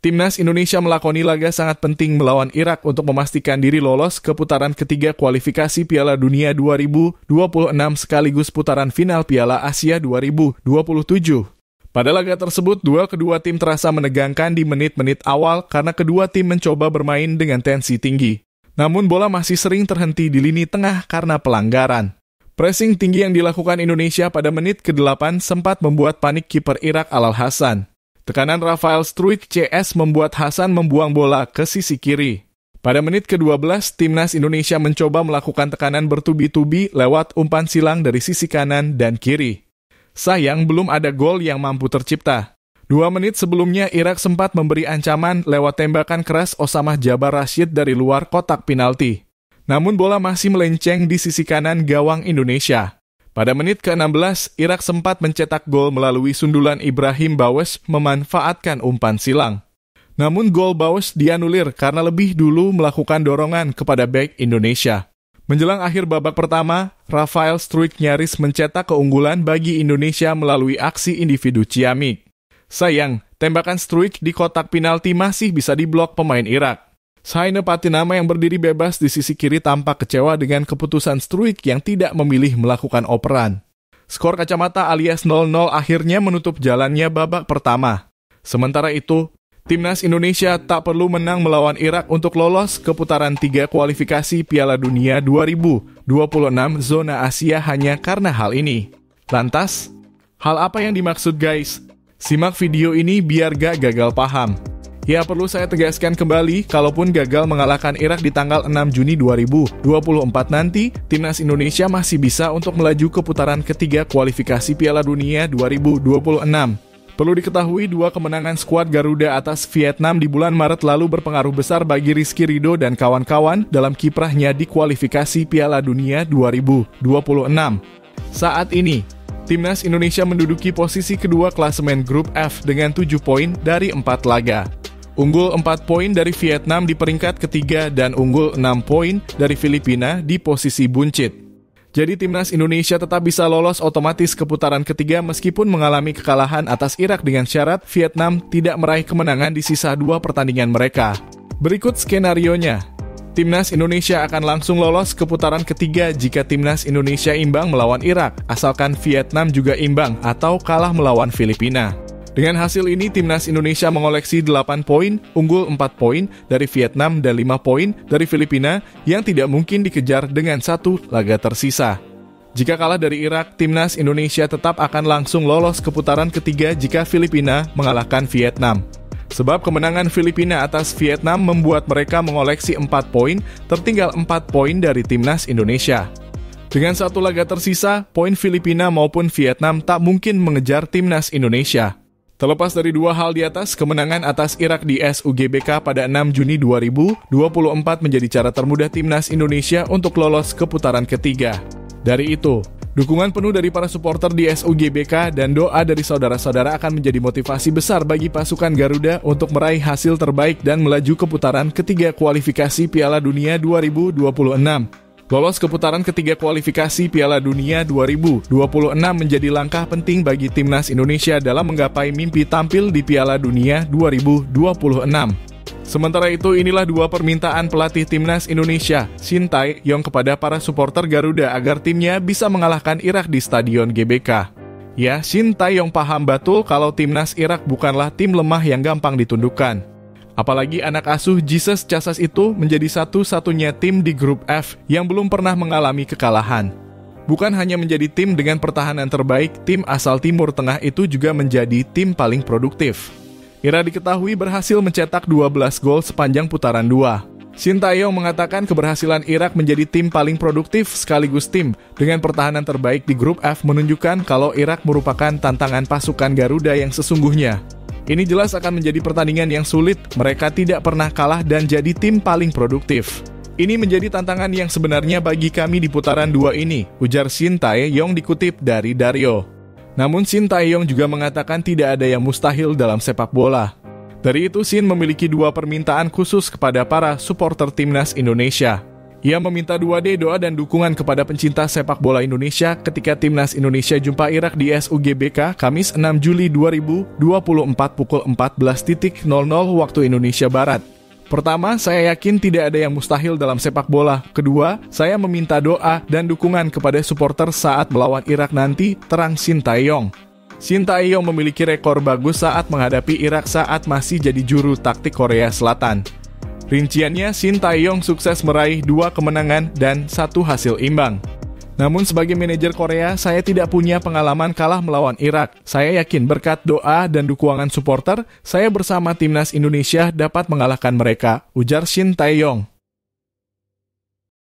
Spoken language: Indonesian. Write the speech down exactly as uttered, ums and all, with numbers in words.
Timnas Indonesia melakoni laga sangat penting melawan Irak untuk memastikan diri lolos ke putaran ketiga kualifikasi Piala Dunia dua ribu dua puluh enam sekaligus putaran final Piala Asia dua ribu dua puluh tujuh. Pada laga tersebut, duel kedua tim terasa menegangkan di menit-menit awal karena kedua tim mencoba bermain dengan tensi tinggi. Namun bola masih sering terhenti di lini tengah karena pelanggaran. Pressing tinggi yang dilakukan Indonesia pada menit kedelapan sempat membuat panik kiper Irak Alal Hasan. Tekanan Rafael Struijk C S membuat Hasan membuang bola ke sisi kiri. Pada menit kedua belas, Timnas Indonesia mencoba melakukan tekanan bertubi-tubi lewat umpan silang dari sisi kanan dan kiri. Sayang belum ada gol yang mampu tercipta. Dua menit sebelumnya, Irak sempat memberi ancaman lewat tembakan keras Osamah Jabar Rashid dari luar kotak penalti. Namun bola masih melenceng di sisi kanan gawang Indonesia. Pada menit ke enam belas, Irak sempat mencetak gol melalui sundulan Ibrahim Bawes memanfaatkan umpan silang. Namun gol Bawes dianulir karena lebih dulu melakukan dorongan kepada bek Indonesia. Menjelang akhir babak pertama, Rafael Struijk nyaris mencetak keunggulan bagi Indonesia melalui aksi individu ciamik. Sayang, tembakan Struijk di kotak penalti masih bisa diblok pemain Irak. Saine Patinama yang berdiri bebas di sisi kiri tampak kecewa dengan keputusan Struijk yang tidak memilih melakukan operan. Skor kacamata alias nol nol akhirnya menutup jalannya babak pertama. Sementara itu, Timnas Indonesia tak perlu menang melawan Irak untuk lolos ke putaran tiga kualifikasi Piala Dunia dua ribu dua puluh enam zona Asia hanya karena hal ini. Lantas, hal apa yang dimaksud guys? Simak video ini biar gak gagal paham. Ya, perlu saya tegaskan kembali, kalaupun gagal mengalahkan Irak di tanggal enam Juni dua ribu dua puluh empat nanti, Timnas Indonesia masih bisa untuk melaju ke putaran ketiga kualifikasi Piala Dunia dua ribu dua puluh enam. Perlu diketahui, dua kemenangan skuad Garuda atas Vietnam di bulan Maret lalu berpengaruh besar bagi Rizky Ridho dan kawan-kawan dalam kiprahnya di kualifikasi Piala Dunia dua ribu dua puluh enam. Saat ini, Timnas Indonesia menduduki posisi kedua klasemen grup F dengan tujuh poin dari empat laga. Unggul empat poin dari Vietnam di peringkat ketiga dan unggul enam poin dari Filipina di posisi buncit. Jadi Timnas Indonesia tetap bisa lolos otomatis ke putaran ketiga meskipun mengalami kekalahan atas Irak dengan syarat Vietnam tidak meraih kemenangan di sisa dua pertandingan mereka. Berikut skenarionya. Timnas Indonesia akan langsung lolos ke putaran ketiga jika Timnas Indonesia imbang melawan Irak, asalkan Vietnam juga imbang atau kalah melawan Filipina. Dengan hasil ini, Timnas Indonesia mengoleksi delapan poin, unggul empat poin dari Vietnam dan lima poin dari Filipina yang tidak mungkin dikejar dengan satu laga tersisa. Jika kalah dari Irak, Timnas Indonesia tetap akan langsung lolos ke putaran ketiga jika Filipina mengalahkan Vietnam. Sebab kemenangan Filipina atas Vietnam membuat mereka mengoleksi empat poin, tertinggal empat poin dari Timnas Indonesia. Dengan satu laga tersisa, poin Filipina maupun Vietnam tak mungkin mengejar Timnas Indonesia. Terlepas dari dua hal di atas, kemenangan atas Irak di S U G B K pada enam Juni dua ribu dua puluh empat menjadi cara termudah Timnas Indonesia untuk lolos ke putaran ketiga. Dari itu, dukungan penuh dari para supporter di S U G B K dan doa dari saudara-saudara akan menjadi motivasi besar bagi pasukan Garuda untuk meraih hasil terbaik dan melaju ke putaran ketiga kualifikasi Piala Dunia dua ribu dua puluh enam. Lolos ke putaran ketiga kualifikasi Piala Dunia dua ribu dua puluh enam menjadi langkah penting bagi Timnas Indonesia dalam menggapai mimpi tampil di Piala Dunia dua ribu dua puluh enam. Sementara itu, inilah dua permintaan pelatih Timnas Indonesia, Shin Tae-yong kepada para supporter Garuda agar timnya bisa mengalahkan Irak di Stadion G B K. Ya, Shin Tae-yong paham betul kalau Timnas Irak bukanlah tim lemah yang gampang ditundukkan. Apalagi anak asuh Jesus Casas itu menjadi satu-satunya tim di grup F yang belum pernah mengalami kekalahan. Bukan hanya menjadi tim dengan pertahanan terbaik, tim asal Timur Tengah itu juga menjadi tim paling produktif. Ira diketahui berhasil mencetak dua belas gol sepanjang putaran dua. Shin Tae-yong mengatakan keberhasilan Irak menjadi tim paling produktif sekaligus tim dengan pertahanan terbaik di grup F menunjukkan kalau Irak merupakan tantangan pasukan Garuda yang sesungguhnya. Ini jelas akan menjadi pertandingan yang sulit, mereka tidak pernah kalah dan jadi tim paling produktif. Ini menjadi tantangan yang sebenarnya bagi kami di putaran dua ini, ujar Shin Tae-yong dikutip dari Dario. Namun Shin Tae-yong juga mengatakan tidak ada yang mustahil dalam sepak bola. Dari itu Shin memiliki dua permintaan khusus kepada para supporter Timnas Indonesia. Ia meminta dua D doa dan dukungan kepada pencinta sepak bola Indonesia ketika Timnas Indonesia jumpa Irak di S U G B K Kamis enam Juli dua ribu dua puluh empat pukul empat belas nol nol waktu Indonesia Barat. Pertama, saya yakin tidak ada yang mustahil dalam sepak bola. Kedua, saya meminta doa dan dukungan kepada supporter saat melawan Irak nanti, terang Shin Tae-yong. Shin Tae-yong memiliki rekor bagus saat menghadapi Irak saat masih jadi juru taktik Korea Selatan. Rinciannya, Shin Tae-yong sukses meraih dua kemenangan dan satu hasil imbang. Namun sebagai manajer Korea, saya tidak punya pengalaman kalah melawan Irak. Saya yakin berkat doa dan dukungan supporter, saya bersama Timnas Indonesia dapat mengalahkan mereka, ujar Shin Tae-yong.